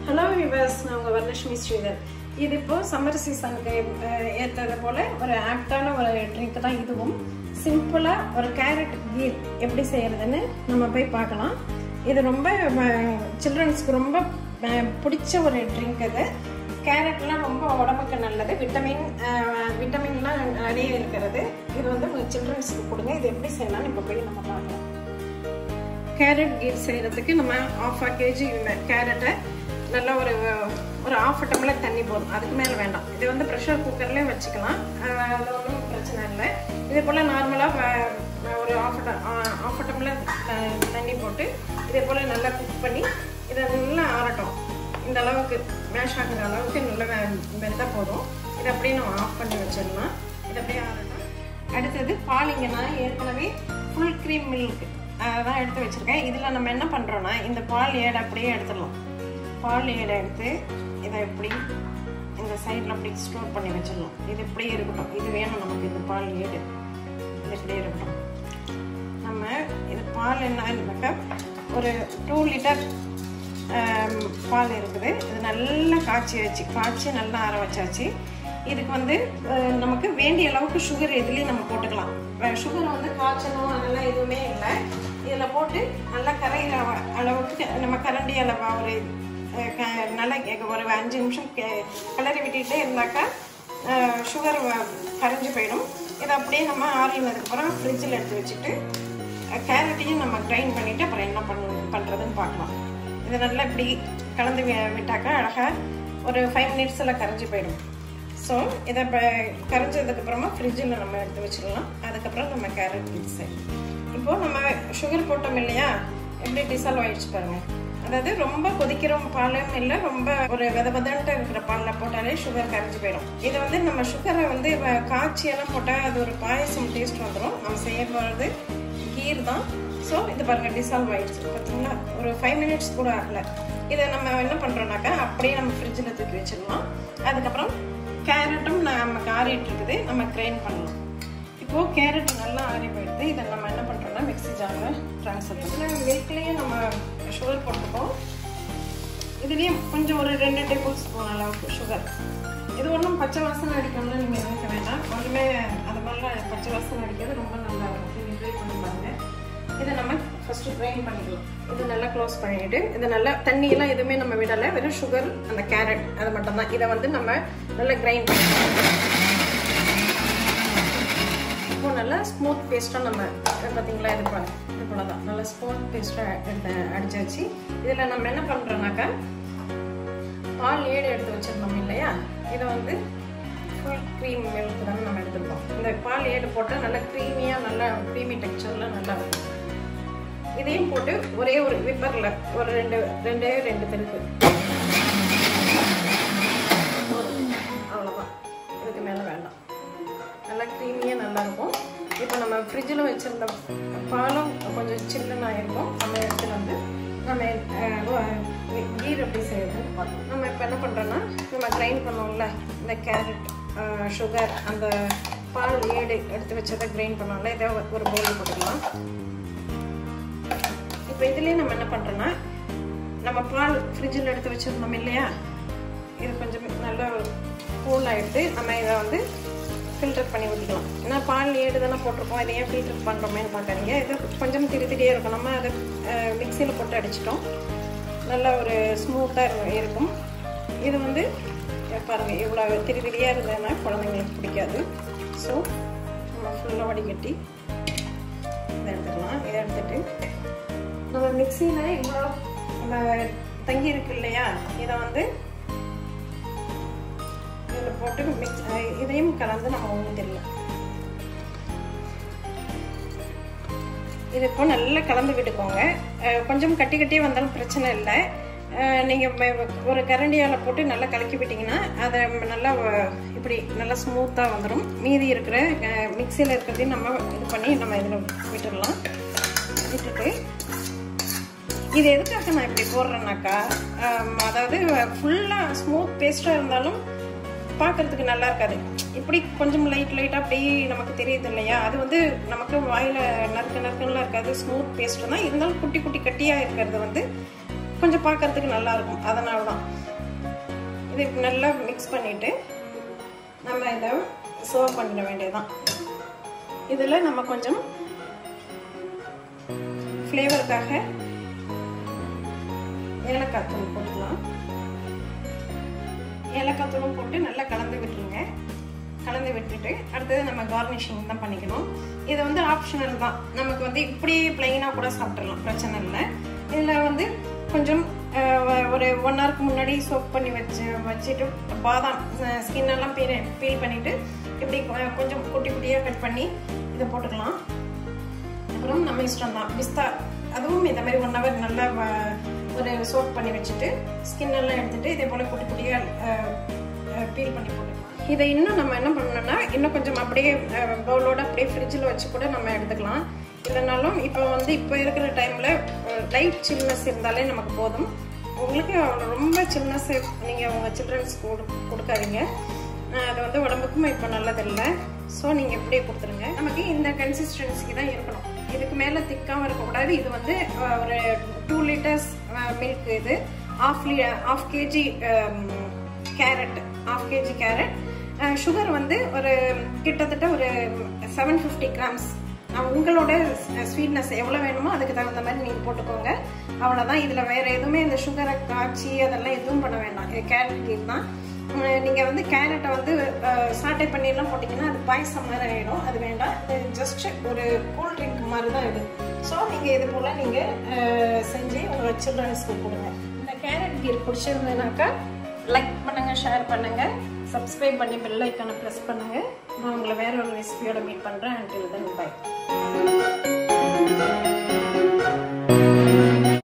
Hello viewers, நான் உங்க வரலட்சுமி ஸ்ரீதர். இது இப்போ சம்மர் சீசனுக்கு ஏத்தது போல ஒரு ஆப்டான ஒரு ட்ரிங்க் தான் இதுவும். சிம்பிளா ஒரு கேரட் கீர் எப்படி செய்யறதுன்னு நம்ம போய் பார்க்கலாம். இது ரொம்ப சில்ட்ரன்ஸ்க்கு ரொம்ப பிடிச்ச ஒரு ட்ரிங்க் இது. கேரட்லாம் ரொம்ப உடம்புக்கு நல்லது. விட்டமின்லாம் நிறைய இருக்கிறது. இது வந்து சில்ட்ரன்ஸ்க்கு கொடுங்க. இது எப்படி செய்யலாம்னு இப்போ போய் நம்ம பார்க்கலாம். கேரட் கீர் செய்யறதுக்கு நம்ம 1/2 kg கேரட்டை நல்லா ஒரு ½ டம்ளர் தண்ணி போதும், அதுக்கு மேலே வேண்டாம். இது வந்து ப்ரெஷர் குக்கர்லேயே வச்சுக்கலாம், அது ஒன்றும் பிரச்சனை இல்லை. இதே போல் நார்மலாக ஒரு ½ டம்ளர் தண்ணி போட்டு இதே போல் நல்லா குக் பண்ணி இதை நல்லா ஆறட்டும். இந்த அளவுக்கு மேஷ் ஆகுற அளவுக்கு நல்லா வெந்தால் போதும். இதை அப்படியே நம்ம ஆஃப் பண்ணி வச்சிடலாம். இதை அப்படியே ஆறட்டும். அடுத்தது பால். இங்கே நான் ஏற்கனவே ஃபுல் க்ரீம் மில்க் அதான் எடுத்து வச்சுருக்கேன். இதில் நம்ம என்ன பண்ணுறோன்னா இந்த பால் ஏடை அப்படியே எடுத்துடலாம். பால் ஏடை எடுத்து இதை எப்படி இந்த சைடில் அப்படி ஸ்டோர் பண்ணி வச்சிடலாம். இது இப்படியே இருக்கட்டும். இது வேணும் நமக்கு. இந்த பால் ஏடு இது இப்படியே இருக்கட்டும். நம்ம இது பால் என்னன்னாக்கா ஒரு 2 லிட்டர் பால் இருக்குது. இது நல்லா காய்ச்சி நல்லா ஆற வச்சாச்சு. இதுக்கு வந்து நமக்கு வேண்டிய அளவுக்கு சுகர் எதுலேயும் நம்ம போட்டுக்கலாம். சுகர் வந்து காய்ச்சணும் அதெல்லாம் எதுவுமே இல்லை. இதில் போட்டு நல்லா கரைகிற அளவுக்கு நம்ம கரண்டி அளவா ஒரு நல்லா ஒரு 5 நிமிஷம் கிளறி விட்டுட்டே இருந்தாக்கா சுகர் கரைஞ்சி போயிடும். இதை அப்படியே நம்ம ஆறினதுக்கப்புறம் ஃப்ரிட்ஜில் எடுத்து வச்சுட்டு கேரட்டையும் நம்ம கிரைண்ட் பண்ணிவிட்டு அப்புறம் என்ன பண்ணுறதுன்னு பார்க்கலாம். இதை நல்லா இப்படி கலந்து விட்டாக்கா அழகாக ஒரு 5 மினிட்ஸில் கரைஞ்சி போயிடும். ஸோ இதை கரைஞ்சதுக்கப்புறமா ஃப்ரிட்ஜில் நம்ம எடுத்து வச்சிடலாம். அதுக்கப்புறம் நம்ம கேரட் பீஸ் இப்போது நம்ம சுகர் போட்டோம் இல்லையா, எப்படி டிசால்வ் ஆகிடுச்சு பாருங்கள். அதாவது ரொம்ப கொதிக்கிற பாலும் இல்லை, ரொம்ப ஒரு விதவிதன்ட்டு இருக்கிற பாலில் போட்டாலே சுகர் கரைஞ்சி போயிடும். இதை வந்து நம்ம சுகரை வந்து காய்ச்சியெல்லாம் போட்டால் அது ஒரு பாயசம் டேஸ்ட் வந்துடும். நம்ம செய்ய போகிறது கீர் தான். ஸோ இது பாருங்கள் டிசால்வ் ஆகிடுச்சு பார்த்தீங்களா. ஒரு 5 மினிட்ஸ் கூட ஆகலை. இதை நம்ம என்ன பண்ணுறோம்னாக்கா அப்படியே நம்ம ஃப்ரிட்ஜில் தூக்கி வச்சிடலாம். அதுக்கப்புறம் கேரட்டும் நமக்கு ஆறிட்டு இருக்குது, நம்ம கிரைண்ட் பண்ணலாம். இப்போது கேரட் நல்லா ஆறி போயிடுது. இதை நம்ம என்ன பண்ணுறோம்னா மிக்ஸி ஜாரில் ட்ரான்ஸ்ஃபர் பண்ணலாம். மில்க்லேயும் நம்ம சுகர் போட்டுப்போம். இதுலேயும் கொஞ்சம் ஒரு 2 டேபிள் ஸ்பூன் அளவுக்கு சுகர். இது ஒன்றும் பச்சை வாசனை அடிக்கணும்னு நீங்கள் நினைக்க வேண்டாம். ஒன்றுமே அது மாதிரிலாம் பச்சை வாசனை அடிக்கிறது ரொம்ப நல்லா இருக்கும். நீங்கள் ட்ரை பண்ணி பாருங்கள். இதை நம்ம ஃபஸ்ட்டு கிரைண்ட் பண்ணிக்கலாம். இது நல்லா க்ளோஸ் பண்ணிவிட்டு இது நல்லா தண்ணியெல்லாம் எதுவுமே நம்ம விடலை, வெறும் சுகர் அந்த கேரட் அது மட்டும்தான். இதை வந்து நம்ம நல்லா கிரைண்ட் பண்ணிக்கலாம். இப்போ நல்லா ஸ்மூத் பேஸ்ட்டாக நம்ம பார்த்தீங்களா இது போல தான் நல்லா ஸ்மூத் பேஸ்ட்டாக அடிச்சாச்சு. இதில் நம்ம என்ன பண்ணுறோம்னாக்கா பால் ஏடு எடுத்து வச்சிருந்தோம் இல்லையா, இதை வந்து ஃபுல் க்ரீம் மில்க் தான் நம்ம எடுத்துருக்கோம். இந்த பால் ஏடு போட்டால் நல்லா க்ரீமியாக நல்லா க்ரீமி டெக்ஸ்சரில் நல்லா இருக்கும். இதையும் போட்டு ஒரே ஒரு விப்பரில் ஒரு ரெண்டே 2 தெருக்கு அவ்வளோதான். இதுக்கு மேலே வேண்டாம். நல்லா க்ரீமியாக நல்லாயிருக்கும். இப்போ நம்ம ஃப்ரிட்ஜில் வச்சுருந்த பாலும் கொஞ்சம் சில்லுன்னு ஆகிருக்கும். நம்ம எடுத்துகிட்டு வந்து நம்ம கீர் எப்படி செய்யறதுன்னு பார்த்தோம். நம்ம இப்போ என்ன பண்ணுறோன்னா நம்ம கிரைண்ட் பண்ணோம்ல இந்த கேரட் சுகர் அந்த பால் ஏடு எடுத்து வச்சதை கிரைண்ட் பண்ணோம்ல, இதை ஒரு பவுலில் போட்டுக்கலாம். இப்போ இதுலேயே நம்ம என்ன பண்ணுறோன்னா நம்ம பால் ஃப்ரிட்ஜில் எடுத்து வச்சுருந்தோம் இல்லையா, இது கொஞ்சம் நல்லா கூல் ஆகிடுது. நம்ம இதை வந்து ஃபில்டர் பண்ணி ஊற்றிக்கலாம். ஏன்னா பால் ஏடு தானே போட்டிருக்கோம், இதை ஏன் ஃபில்டர் பண்ணுறோமேன்னு பார்க்குறீங்க. இது கொஞ்சம் திரித்திரியே இருக்கும். நம்ம அதை மிக்சியில் போட்டு அடிச்சிட்டோம். நல்லா ஒரு ஸ்மூத்தாக இருக்கும். இது வந்து பாருங்கள் இவ்வளோ திரித்திரியாக இருந்ததுன்னா குழந்தைங்களுக்கு பிடிக்காது. ஸோ நம்ம ஃபுல்லாக வடிகட்டி இதை எடுத்துக்கலாம். இதை எடுத்துகிட்டு நம்ம மிக்சியில் இவ்வளோ தங்கி இருக்கு இல்லையா, இதை வந்து இதில் போட்டு இதையும் கலந்து நம்ம ஊற்றிடலாம். இது இப்போ நல்லா கலந்து விட்டுக்கோங்க. கொஞ்சம் கட்டி வந்தாலும் பிரச்சனை இல்லை. நீங்கள் ஒரு கரண்டியால் போட்டு நல்லா கலக்கி விட்டிங்கன்னா அதை நல்லா இப்படி நல்லா ஸ்மூத்தாக வந்துடும். மீதி இருக்கிற மிக்சியில் இருக்கிறதையும் நம்ம இது பண்ணி நம்ம இதில் விட்டுடலாம். விட்டுட்டு இது எதுக்காக நான் இப்படி போடுறேன்னாக்கா, அதாவது ஃபுல்லாக ஸ்மூத் பேஸ்ட்டாக இருந்தாலும் பார்க்குறதுக்கு நல்லா இருக்காது. இப்படி கொஞ்சம் லைட்டாக அப்படி நமக்கு தெரியுது இல்லையா, அது வந்து நமக்கு வாயில் நறுக்குலாம் இருக்காது. ஸ்மூத் பேஸ்ட்டு தான் இருந்தாலும் குட்டி கட்டியாக இருக்கிறது வந்து கொஞ்சம் பார்க்கறதுக்கு நல்லா இருக்கும். அதனால தான் இது நல்லா மிக்ஸ் பண்ணிவிட்டு நம்ம இதை சர்வ் பண்ணிட வேண்டியதுதான். இதில் நம்ம கொஞ்சம் ஃப்ளேவருக்காக ஏலக்காய் தூள் போட்டுக்கலாம். ஏலக்காய் தூளும் போட்டு நல்லா கலந்து விட்டுருங்க. கலந்து விட்டுட்டு அடுத்தது நம்ம கார்னிஷிங் தான் பண்ணிக்கணும். இது வந்து ஆப்ஷனல் தான். நமக்கு வந்து இப்படி பிளெயினாக கூட சாப்பிட்றலாம், பிரச்சனை இல்லை. இதில் வந்து கொஞ்சம் ஒரு 1 ஹவருக்கு முன்னாடி சோப் பண்ணி வச்சுட்டு பாதாம் ஸ்கின்னெல்லாம் பீல் பண்ணிவிட்டு இப்படி கொஞ்சம் குட்டி குட்டியாக கட் பண்ணி இதை போட்டுக்கலாம். அப்புறம் நம்ம இஷ்டம் தான். பிஸ்தா அதுவும் இந்த மாதிரி 1 ஹவர் நல்லா ஒரு சோப் பண்ணி வச்சுட்டு ஸ்கின்னெல்லாம் எடுத்துகிட்டு இதே போல் குட்டி குட்டியாக பீல் பண்ணி போட்டுக்கலாம். இதை இன்னும் நம்ம என்ன பண்ணணும்னா இன்னும் கொஞ்சம் அப்படியே பவுலோட அப்படியே ஃப்ரிட்ஜில் வச்சு கூட நம்ம எடுத்துக்கலாம். இல்லைனாலும் இப்போ இருக்கிற டைமில் லைட் சில்னஸ் இருந்தாலே நமக்கு போதும். உங்களுக்கு ரொம்ப சில்னஸ் நீங்கள் உங்கள் சில்ட்ரன்ஸ்க்கு கொடுக்காதீங்க. அது வந்து உடம்புக்கும் இப்போ நல்லதில்லை. ஸோ நீங்கள் இப்படியே கொடுத்துருங்க. நமக்கு இந்த கன்சிஸ்டன்சிக்கு தான் இருக்கணும். இதுக்கு மேலே திக்காகவும் இருக்கக்கூடாது. இது வந்து ஒரு 2 லிட்டர்ஸ் மில்க். இது half kg carrot, half kg carrot. Sugar வந்து ஒரு கிட்டத்தட்ட ஒரு 750 கிராம்ஸ். உங்களோட ஸ்வீட்னஸ் எவ்வளோ வேணுமோ அதுக்கு தகுந்த மாதிரி நீங்கள் போட்டுக்கோங்க. அவ்வளோதான். இதில் வேறு எதுவுமே இந்த சுகரை காய்ச்சி அதெல்லாம் எதுவும் பண்ண வேண்டாம். இது கேரட் கீர் தான். நீங்கள் வந்து கேரட்டை வந்து சாட்டை பண்ணியெல்லாம் போட்டிங்கன்னா அது பாயசம் மாதிரி ஆகிடும். அது வேண்டாம். ஜஸ்ட் ஒரு கூல் ட்ரிங்க் மாதிரி தான் இது. ஸோ நீங்கள் இது போல் நீங்கள் செஞ்சு உங்கள் சில்ட்ரன்ஸ்க்கு கொடுங்க. இந்த கேரட் கீர் பிடிச்சிருந்ததுனாக்கா லைக் பண்ணுங்கள், ஷேர் பண்ணுங்கள், சப்ஸ்கிரைப் பண்ணி பெல் ஐக்கானை ப்ரெஸ் பண்ணுங்கள். நான் உங்களை வேற ஒரு ரெசிபியோட மீட் பண்ணுறேன். until then bye.